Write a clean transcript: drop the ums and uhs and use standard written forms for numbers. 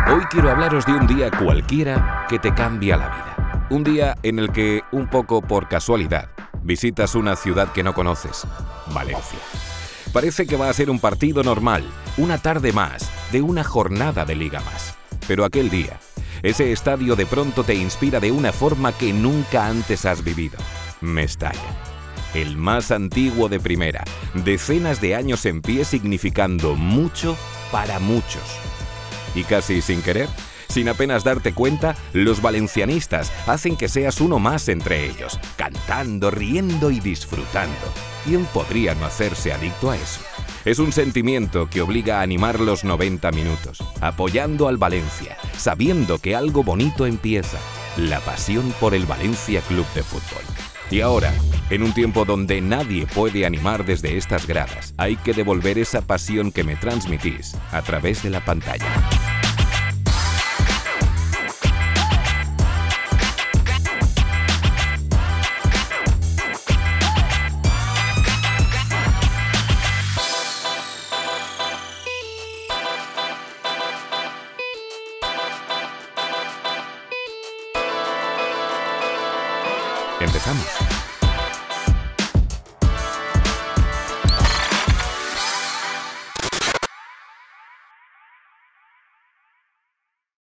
Hoy quiero hablaros de un día cualquiera que te cambia la vida. Un día en el que, un poco por casualidad, visitas una ciudad que no conoces, Valencia. Parece que va a ser un partido normal, una tarde más, de una jornada de liga más. Pero aquel día, ese estadio de pronto te inspira de una forma que nunca antes has vivido. Mestalla. El más antiguo de primera, decenas de años en pie significando mucho para muchos. Y casi sin querer, sin apenas darte cuenta, los valencianistas hacen que seas uno más entre ellos, cantando, riendo y disfrutando. ¿Quién podría no hacerse adicto a eso? Es un sentimiento que obliga a animar los 90 minutos, apoyando al Valencia, sabiendo que algo bonito empieza, la pasión por el Valencia Club de Fútbol. Y ahora, en un tiempo donde nadie puede animar desde estas gradas, hay que devolver esa pasión que me transmitís a través de la pantalla. Empezamos.